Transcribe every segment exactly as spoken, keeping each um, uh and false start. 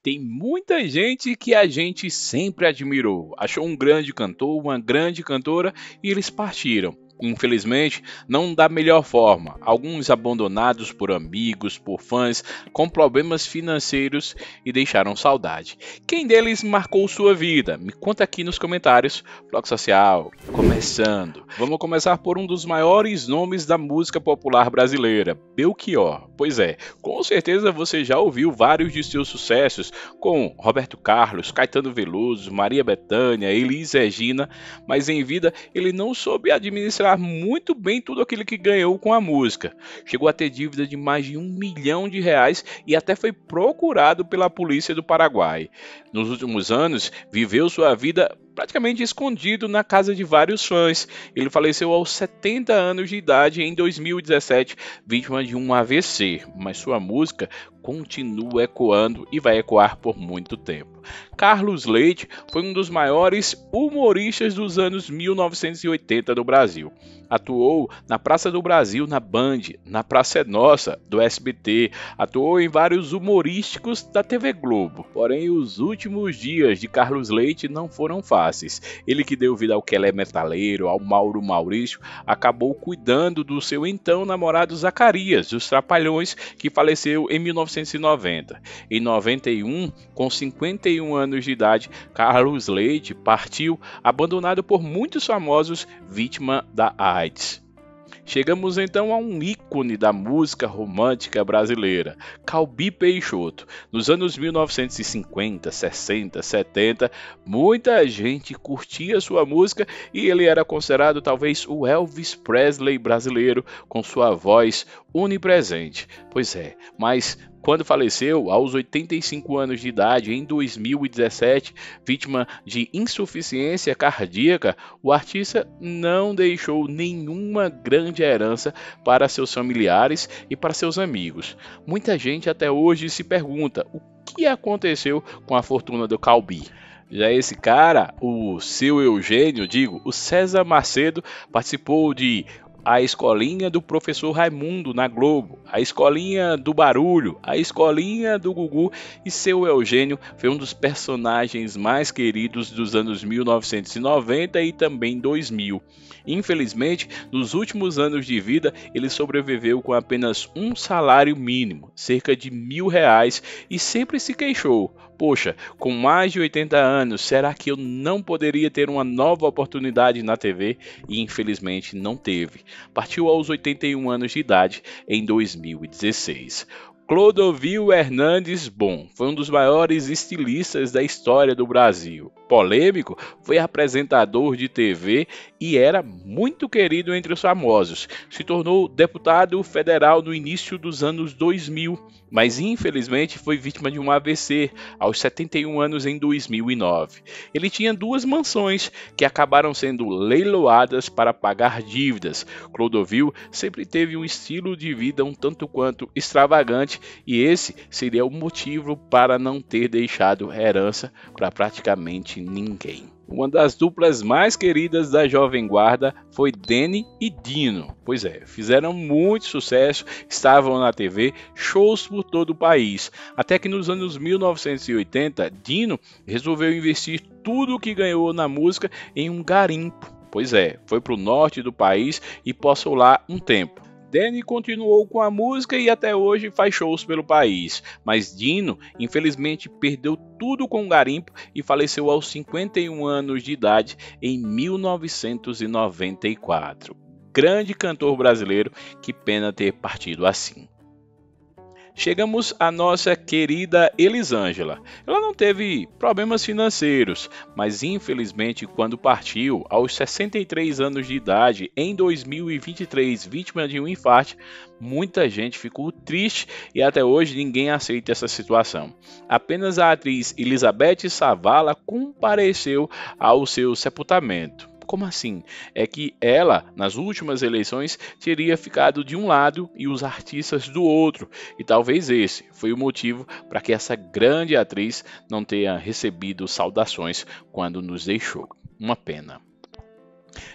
tem muita gente que a gente sempre admirou, achou um grande cantor, uma grande cantora e eles partiram. Infelizmente, não da melhor forma. Alguns abandonados por amigos, por fãs, com problemas financeiros e deixaram saudade. Quem deles marcou sua vida? Me conta aqui nos comentários. Bloco Social, começando. Vamos começar por um dos maiores nomes da música popular brasileira, Belchior. Pois é, com certeza você já ouviu vários de seus sucessos, com Roberto Carlos, Caetano Veloso, Maria Bethânia, Elis Regina, mas em vida ele não soube administrar muito bem tudo aquilo que ganhou com a música. Chegou a ter dívida de mais de um milhão de reais e até foi procurado pela polícia do Paraguai. Nos últimos anos, viveu sua vida praticamente escondido na casa de vários fãs. Ele faleceu aos setenta anos de idade em dois mil e dezessete, vítima de um A V C, mas sua música continua ecoando e vai ecoar por muito tempo. Carlos Leite foi um dos maiores humoristas dos anos mil novecentos e oitenta no Brasil. Atuou na Praça do Brasil, na Band, na Praça é Nossa, do S B T, atuou em vários humorísticos da T V Globo. Porém, os últimos dias de Carlos Leite não foram fáceis. Ele que deu vida ao Quelé Metaleiro, ao Mauro Maurício, acabou cuidando do seu então namorado Zacarias, dos Trapalhões, que faleceu em mil novecentos e noventa. Em noventa e um, com cinquenta e um anos de idade, Carlos Leite partiu, abandonado por muitos famosos, vítima da AIDS. Chegamos então a um ícone da música romântica brasileira, Calbi Peixoto. Nos anos mil novecentos e cinquenta, sessenta, setenta, muita gente curtia sua música e ele era considerado talvez o Elvis Presley brasileiro, com sua voz onipresente. Pois é, mas quando faleceu, aos oitenta e cinco anos de idade, em dois mil e dezessete, vítima de insuficiência cardíaca, o artista não deixou nenhuma grande herança para seus familiares e para seus amigos. Muita gente até hoje se pergunta o que aconteceu com a fortuna do Calbi. Já esse cara, o seu Eugênio, digo, o César Macedo, participou de A Escolinha do Professor Raimundo na Globo, A Escolinha do Barulho, A Escolinha do Gugu, e seu Eugênio foi um dos personagens mais queridos dos anos mil novecentos e noventa e também dois mil. Infelizmente, nos últimos anos de vida, ele sobreviveu com apenas um salário mínimo, cerca de mil reais, e sempre se queixou: poxa, com mais de oitenta anos, será que eu não poderia ter uma nova oportunidade na T V? E infelizmente não teve. Partiu aos oitenta e um anos de idade em dois mil e dezesseis. Clodovil Hernandes Bom foi um dos maiores estilistas da história do Brasil. Polêmico, foi apresentador de T V e era muito querido entre os famosos. Se tornou deputado federal no início dos anos dois mil, mas infelizmente foi vítima de um A V C aos setenta e um anos em dois mil e nove. Ele tinha duas mansões que acabaram sendo leiloadas para pagar dívidas. Clodovil sempre teve um estilo de vida um tanto quanto extravagante e esse seria o motivo para não ter deixado herança para praticamente ninguém. Uma das duplas mais queridas da Jovem Guarda foi Deni e Dino. Pois é, fizeram muito sucesso, estavam na T V, shows por todo o país. Até que nos anos mil novecentos e oitenta, Dino resolveu investir tudo o que ganhou na música em um garimpo. Pois é, foi para o norte do país e passou lá um tempo. Deni continuou com a música e até hoje faz shows pelo país, mas Dino infelizmente perdeu tudo com o garimpo e faleceu aos cinquenta e um anos de idade em mil novecentos e noventa e quatro. Grande cantor brasileiro, que pena ter partido assim. Chegamos à nossa querida Elisângela. Ela não teve problemas financeiros, mas infelizmente quando partiu, aos sessenta e três anos de idade, em dois mil e vinte e três, vítima de um infarto, muita gente ficou triste e até hoje ninguém aceita essa situação. Apenas a atriz Elizabeth Savala compareceu ao seu sepultamento. Como assim? É que ela, nas últimas eleições, teria ficado de um lado e os artistas do outro, e talvez esse foi o motivo para que essa grande atriz não tenha recebido saudações quando nos deixou. Uma pena.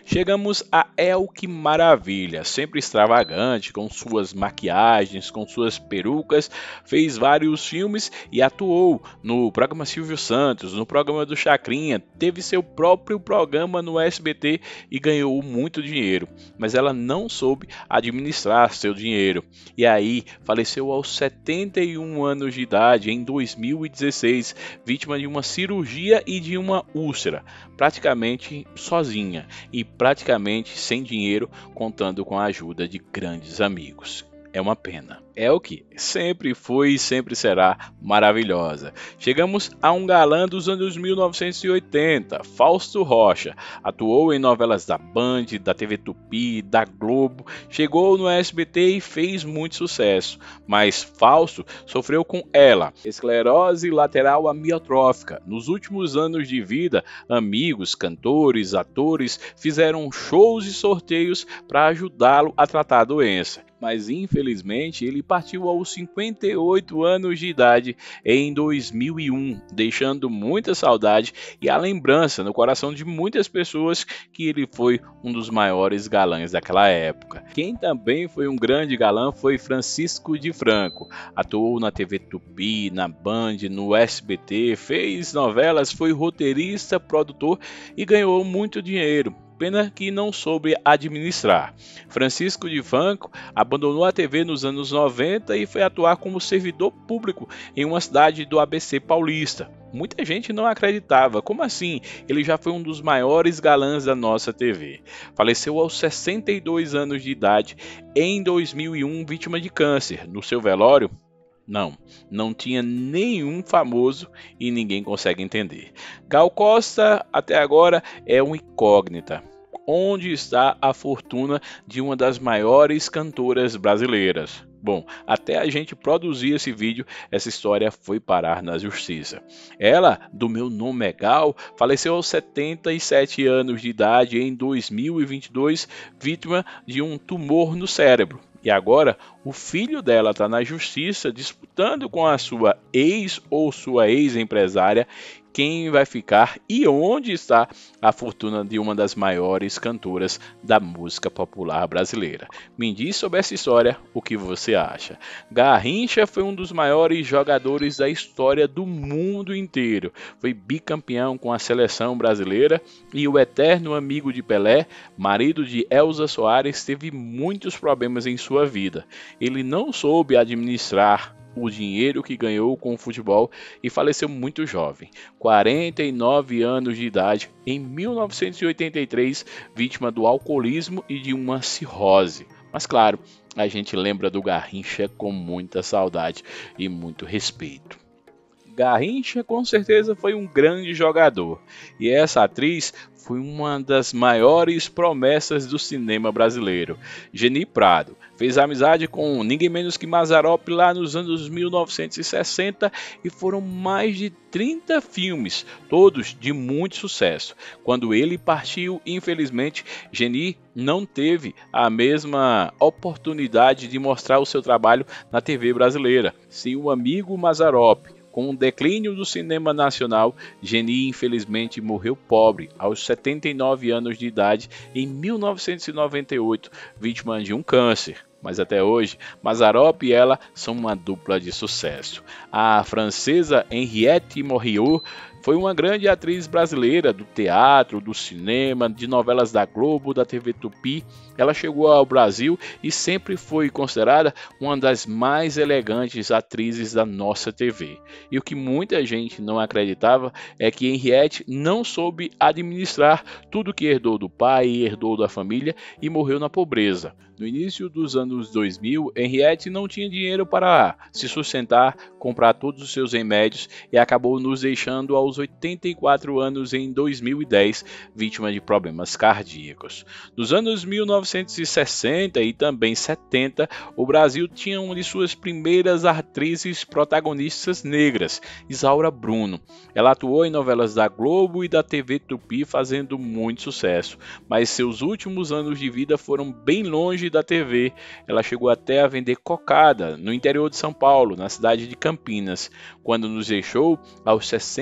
Chegamos a Elke Maravilha, sempre extravagante, com suas maquiagens, com suas perucas, fez vários filmes e atuou no programa Silvio Santos, no programa do Chacrinha, teve seu próprio programa no S B T e ganhou muito dinheiro, mas ela não soube administrar seu dinheiro e aí faleceu aos setenta e um anos de idade em dois mil e dezesseis, vítima de uma cirurgia e de uma úlcera, praticamente sozinha e praticamente sem dinheiro, contando com a ajuda de grandes amigos. É uma pena. Elke sempre foi e sempre será maravilhosa. Chegamos a um galã dos anos mil novecentos e oitenta, Fausto Rocha. Atuou em novelas da Band, da T V Tupi, da Globo. Chegou no S B T e fez muito sucesso. Mas Fausto sofreu com ela, esclerose lateral amiotrófica. Nos últimos anos de vida, amigos, cantores, atores fizeram shows e sorteios para ajudá-lo a tratar a doença. Mas infelizmente ele partiu aos cinquenta e oito anos de idade em dois mil e um, deixando muita saudade e a lembrança no coração de muitas pessoas que ele foi um dos maiores galãs daquela época. Quem também foi um grande galã foi Francisco de Franco. Atuou na T V Tupi, na Band, no S B T, fez novelas, foi roteirista, produtor e ganhou muito dinheiro. Pena que não soube administrar. Francisco de Franco abandonou a T V nos anos noventa e foi atuar como servidor público em uma cidade do A B C paulista. Muita gente não acreditava. Como assim? Ele já foi um dos maiores galãs da nossa T V. Faleceu aos sessenta e dois anos de idade em dois mil e um, vítima de câncer. No seu velório, não, não tinha nenhum famoso e ninguém consegue entender. Gal Costa até agora é uma incógnita. Onde está a fortuna de uma das maiores cantoras brasileiras? Bom, até a gente produzir esse vídeo, essa história foi parar na justiça. Ela, do Meu Nome é Gal, faleceu aos setenta e sete anos de idade em dois mil e vinte e dois, vítima de um tumor no cérebro. E agora o filho dela está na justiça disputando com a sua ex ou sua ex-empresária quem vai ficar e onde está a fortuna de uma das maiores cantoras da música popular brasileira. Me diz sobre essa história o que você acha. Garrincha foi um dos maiores jogadores da história do mundo inteiro. Foi bicampeão com a seleção brasileira e o eterno amigo de Pelé, marido de Elza Soares, teve muitos problemas em sua vida. Ele não soube administrar o dinheiro que ganhou com o futebol e faleceu muito jovem, quarenta e nove anos de idade, em mil novecentos e oitenta e três, vítima do alcoolismo e de uma cirrose. Mas claro, a gente lembra do Garrincha com muita saudade e muito respeito. Garrincha com certeza foi um grande jogador e essa atriz foi uma das maiores promessas do cinema brasileiro. Geni Prado fez amizade com ninguém menos que Mazzaropi lá nos anos mil novecentos e sessenta e foram mais de trinta filmes, todos de muito sucesso. Quando ele partiu, infelizmente, Geni não teve a mesma oportunidade de mostrar o seu trabalho na T V brasileira. Sem o amigo Mazzaropi, com o declínio do cinema nacional, Geni infelizmente morreu pobre aos setenta e nove anos de idade em mil novecentos e noventa e oito, vítima de um câncer. Mas até hoje, Mazzaropi e ela são uma dupla de sucesso. A francesa Henriette Morriot foi uma grande atriz brasileira do teatro, do cinema, de novelas da Globo, da T V Tupi. Ela chegou ao Brasil e sempre foi considerada uma das mais elegantes atrizes da nossa T V. E o que muita gente não acreditava é que Henriette não soube administrar tudo que herdou do pai, herdou da família e morreu na pobreza. No início dos anos dois mil, Henriette não tinha dinheiro para se sustentar, comprar todos os seus remédios e acabou nos deixando aos oitenta e quatro anos em dois mil e dez, vítima de problemas cardíacos. Nos anos mil novecentos e sessenta e também setenta, o Brasil tinha uma de suas primeiras atrizes protagonistas negras, Isaura Bruno. Ela atuou em novelas da Globo e da T V Tupi fazendo muito sucesso, mas seus últimos anos de vida foram bem longe da T V. Ela chegou até a vender cocada no interior de São Paulo, na cidade de Campinas, quando nos deixou aos sessenta e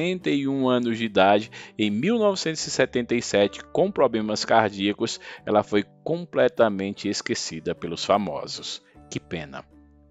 e um anos de idade, em mil novecentos e setenta e sete, com problemas cardíacos, ela foi completamente esquecida pelos famosos. Que pena.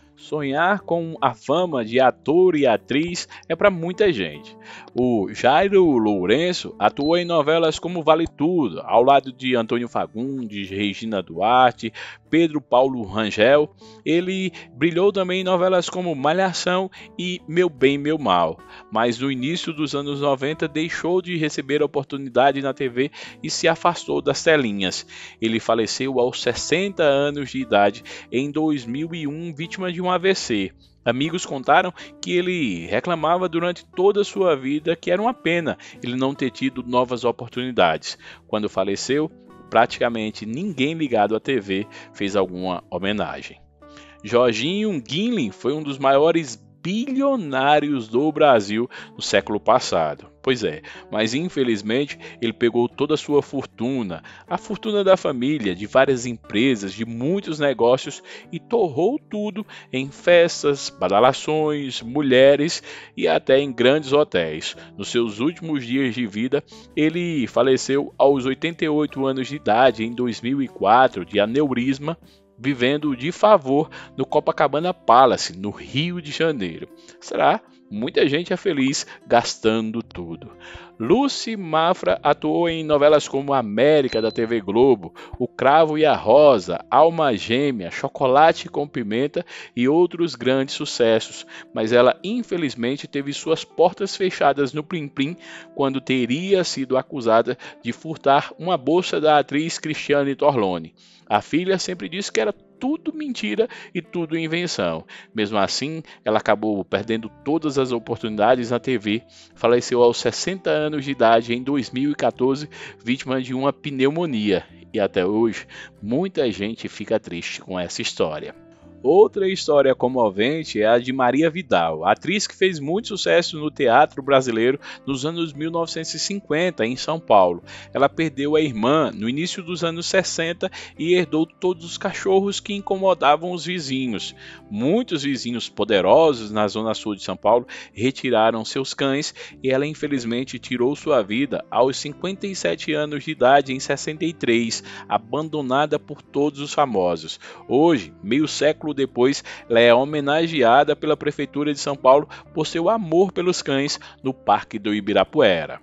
Sonhar com a fama de ator e atriz é para muita gente. O Jairo Lourenço atuou em novelas como Vale Tudo, ao lado de Antônio Fagundes, Regina Duarte, Pedro Paulo Rangel. Ele brilhou também em novelas como Malhação e Meu Bem, Meu Mal, mas no início dos anos noventa deixou de receber oportunidade na T V e se afastou das telinhas. Ele faleceu aos sessenta anos de idade em dois mil e um, vítima de um A V C. Amigos contaram que ele reclamava durante toda a sua vida que era uma pena ele não ter tido novas oportunidades. Quando faleceu, praticamente ninguém ligado à T V fez alguma homenagem. Jorginho Guinle foi um dos maiores bilionários do Brasil no século passado. Pois é, mas infelizmente ele pegou toda a sua fortuna, a fortuna da família, de várias empresas, de muitos negócios e torrou tudo em festas, badalações, mulheres e até em grandes hotéis. Nos seus últimos dias de vida, ele faleceu aos oitenta e oito anos de idade em dois mil e quatro de aneurisma, vivendo de favor no Copacabana Palace, no Rio de Janeiro. Será? Muita gente é feliz gastando tudo. Lucy Mafra atuou em novelas como América, da T V Globo, O Cravo e a Rosa, Alma Gêmea, Chocolate com Pimenta e outros grandes sucessos, mas ela infelizmente teve suas portas fechadas no Plim Plim quando teria sido acusada de furtar uma bolsa da atriz Cristiane Torlone. A filha sempre disse que era tudo mentira e tudo invenção. Mesmo assim, ela acabou perdendo todas as oportunidades na T V, faleceu aos sessenta anos de idade em dois mil e quatorze, vítima de uma pneumonia. E até hoje, muita gente fica triste com essa história. Outra história comovente é a de Maria Vidal, atriz que fez muito sucesso no teatro brasileiro nos anos mil novecentos e cinquenta, em São Paulo. Ela perdeu a irmã no início dos anos sessenta e herdou todos os cachorros que incomodavam os vizinhos. Muitos vizinhos poderosos na zona sul de São Paulo retiraram seus cães e ela infelizmente tirou sua vida aos cinquenta e sete anos de idade em sessenta e três, abandonada por todos os famosos. Hoje, meio século depois, ela é homenageada pela Prefeitura de São Paulo por seu amor pelos cães no Parque do Ibirapuera.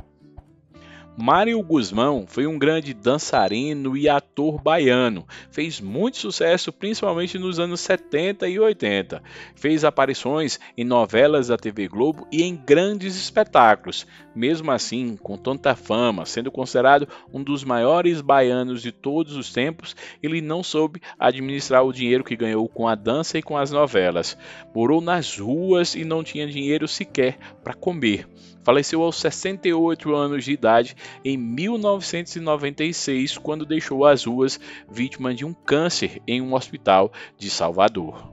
Mário Guzmão foi um grande dançarino e ator baiano. Fez muito sucesso principalmente nos anos setenta e oitenta. Fez aparições em novelas da T V Globo e em grandes espetáculos. Mesmo assim, com tanta fama, sendo considerado um dos maiores baianos de todos os tempos, ele não soube administrar o dinheiro que ganhou com a dança e com as novelas. Morou nas ruas e não tinha dinheiro sequer para comer. Faleceu aos sessenta e oito anos de idade em mil novecentos e noventa e seis, quando deixou as ruas vítima de um câncer em um hospital de Salvador.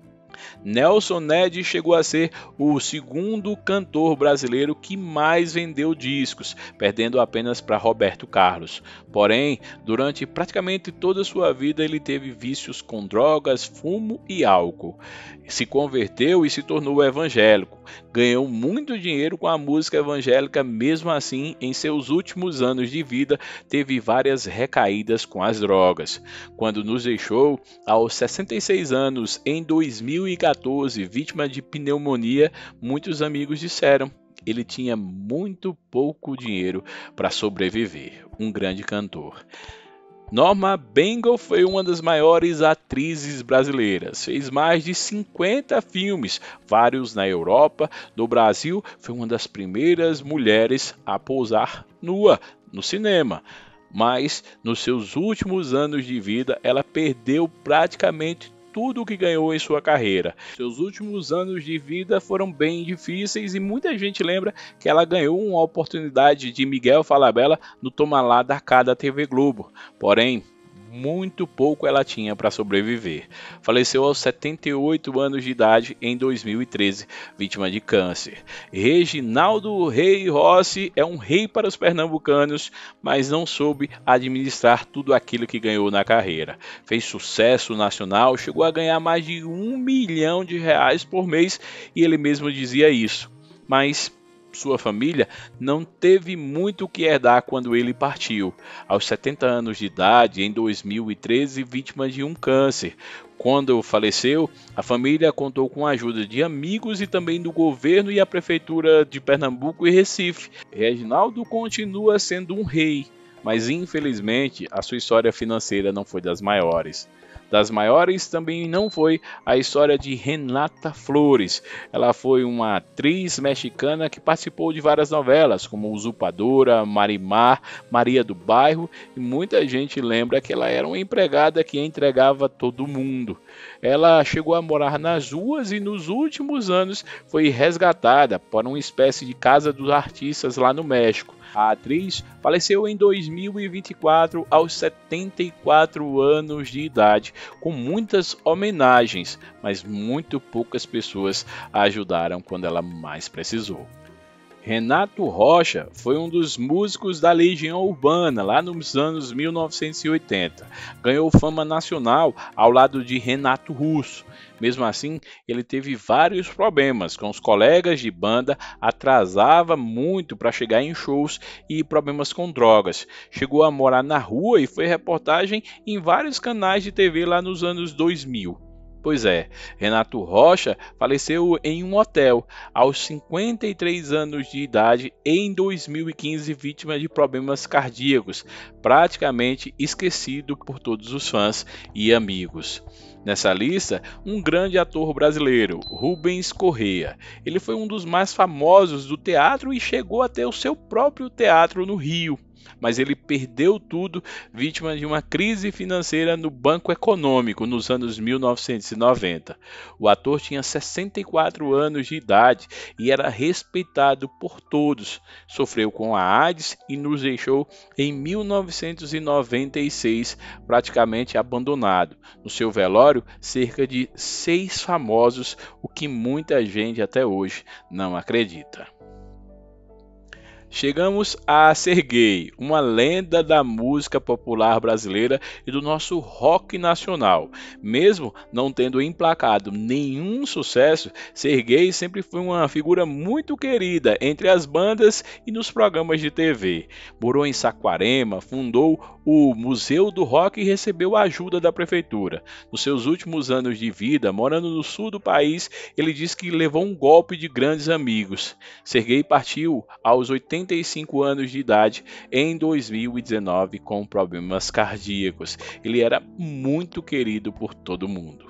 Nelson Ned chegou a ser o segundo cantor brasileiro que mais vendeu discos, perdendo apenas para Roberto Carlos. Porém, durante praticamente toda a sua vida ele teve vícios com drogas, fumo e álcool. Se converteu e se tornou evangélico. Ganhou muito dinheiro com a música evangélica, mesmo assim, em seus últimos anos de vida, teve várias recaídas com as drogas. Quando nos deixou, aos sessenta e seis anos, em dois mil e quatorze, vítima de pneumonia, muitos amigos disseram: ele tinha muito pouco dinheiro para sobreviver. Um grande cantor. Norma Bengal foi uma das maiores atrizes brasileiras. Fez mais de cinquenta filmes, vários na Europa. No Brasil, foi uma das primeiras mulheres a pousar nua no cinema. Mas, nos seus últimos anos de vida, ela perdeu praticamente tudo o que ganhou em sua carreira. Seus últimos anos de vida foram bem difíceis e muita gente lembra que ela ganhou uma oportunidade de Miguel Falabella no Toma Lá da Cá da T V Globo. Porém, muito pouco ela tinha para sobreviver. Faleceu aos setenta e oito anos de idade em dois mil e treze, vítima de câncer. Reginaldo Rei Rossi é um rei para os pernambucanos, mas não soube administrar tudo aquilo que ganhou na carreira. Fez sucesso nacional, chegou a ganhar mais de um milhão de reais por mês e ele mesmo dizia isso. Mas sua família não teve muito o que herdar quando ele partiu, aos setenta anos de idade, em dois mil e treze, vítima de um câncer. Quando faleceu, a família contou com a ajuda de amigos e também do governo e a prefeitura de Pernambuco e Recife. Reginaldo continua sendo um rei, mas infelizmente a sua história financeira não foi das maiores. Das maiores também não foi a história de Renata Flores. Ela foi uma atriz mexicana que participou de várias novelas, como Usurpadora, Marimar, Maria do Bairro, e muita gente lembra que ela era uma empregada que entregava todo mundo. Ela chegou a morar nas ruas e nos últimos anos foi resgatada para uma espécie de casa dos artistas lá no México. A atriz faleceu em dois mil e vinte e quatro aos setenta e quatro anos de idade, com muitas homenagens, mas muito poucas pessoas a ajudaram quando ela mais precisou. Renato Rocha foi um dos músicos da Legião Urbana lá nos anos mil novecentos e oitenta. Ganhou fama nacional ao lado de Renato Russo. Mesmo assim, ele teve vários problemas com os colegas de banda, atrasava muito para chegar em shows e problemas com drogas. Chegou a morar na rua e foi reportagem em vários canais de T V lá nos anos dois mil. Pois é, Renato Rocha faleceu em um hotel aos cinquenta e três anos de idade em dois mil e quinze, vítima de problemas cardíacos, praticamente esquecido por todos os fãs e amigos. Nessa lista, um grande ator brasileiro, Rubens Correia. Ele foi um dos mais famosos do teatro e chegou a ter o seu próprio teatro no Rio. Mas ele perdeu tudo vítima de uma crise financeira no Banco Econômico nos anos mil novecentos e noventa. O ator tinha sessenta e quatro anos de idade e era respeitado por todos. Sofreu com a AIDS e nos deixou em mil novecentos e noventa e seis, praticamente abandonado. No seu velório, cerca de seis famosos, o que muita gente até hoje não acredita. Chegamos a Serguei, uma lenda da música popular brasileira e do nosso rock nacional. Mesmo não tendo emplacado nenhum sucesso, Serguei sempre foi uma figura muito querida entre as bandas e nos programas de T V. Morou em Saquarema, fundou o Museu do Rock e recebeu a ajuda da prefeitura. Nos seus últimos anos de vida, morando no sul do país, ele diz que levou um golpe de grandes amigos. Serguei partiu aos oitenta e cinco anos de idade em dois mil e dezenove com problemas cardíacos. Ele era muito querido por todo mundo.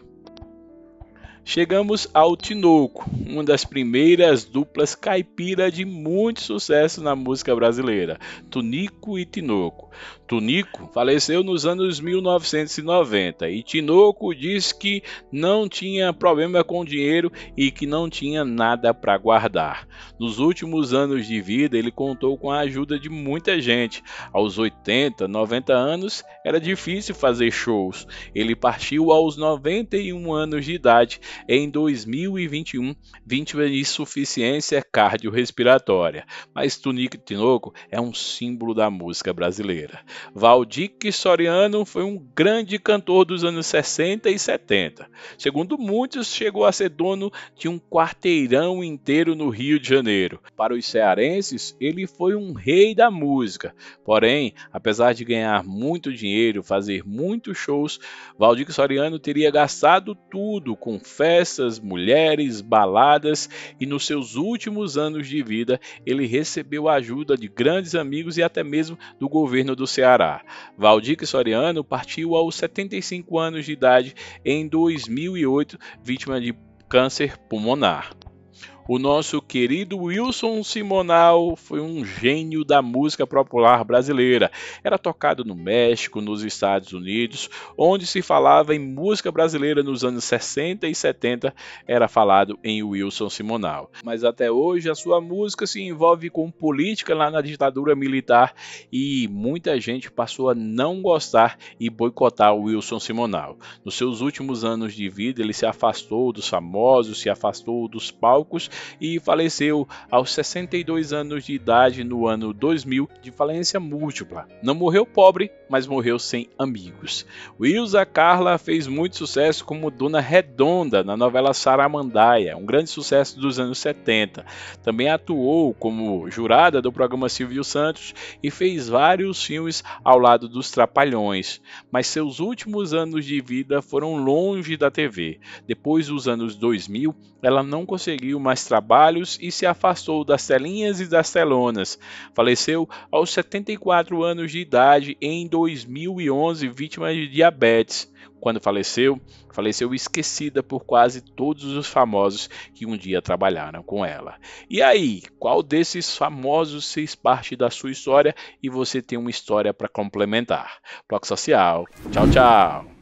Chegamos ao Tinoco, uma das primeiras duplas caipira de muito sucesso na música brasileira, Tunico e Tinoco. Tunico faleceu nos anos mil novecentos e noventa e Tinoco diz que não tinha problema com dinheiro e que não tinha nada para guardar. Nos últimos anos de vida, ele contou com a ajuda de muita gente. Aos oitenta, noventa anos, era difícil fazer shows. Ele partiu aos noventa e um anos de idade em dois mil e vinte e um, vítima de insuficiência cardiorrespiratória. Mas Tunico e Tinoco é um símbolo da música brasileira. Valdir Soriano foi um grande cantor dos anos sessenta e setenta. Segundo muitos, chegou a ser dono de um quarteirão inteiro no Rio de Janeiro. Para os cearenses, ele foi um rei da música. Porém, apesar de ganhar muito dinheiro, fazer muitos shows, Valdir Soriano teria gastado tudo com festas, mulheres, baladas e nos seus últimos anos de vida ele recebeu a ajuda de grandes amigos e até mesmo do governo do Ceará. Valdir Soriano partiu aos setenta e cinco anos de idade em dois mil e oito, vítima de câncer pulmonar. O nosso querido Wilson Simonal foi um gênio da música popular brasileira. Era tocado no México, nos Estados Unidos, onde se falava em música brasileira nos anos sessenta e setenta, era falado em Wilson Simonal. Mas até hoje a sua música se envolve com política lá na ditadura militar e muita gente passou a não gostar e boicotar o Wilson Simonal. Nos seus últimos anos de vida ele se afastou dos famosos, se afastou dos palcos e faleceu aos sessenta e dois anos de idade no ano dois mil de falência múltipla. Não morreu pobre, mas morreu sem amigos. Wilza Carla fez muito sucesso como Dona Redonda na novela Saramandaia, um grande sucesso dos anos setenta. Também atuou como jurada do programa Silvio Santos e fez vários filmes ao lado dos Trapalhões, mas seus últimos anos de vida foram longe da T V. Depois dos anos dois mil, ela não conseguiu mais trabalhos e se afastou das telinhas e das telonas. Faleceu aos setenta e quatro anos de idade em dois mil e onze, vítima de diabetes. Quando faleceu, faleceu esquecida por quase todos os famosos que um dia trabalharam com ela. E aí, qual desses famosos fez parte da sua história e você tem uma história para complementar? Bloco Social. Tchau, tchau.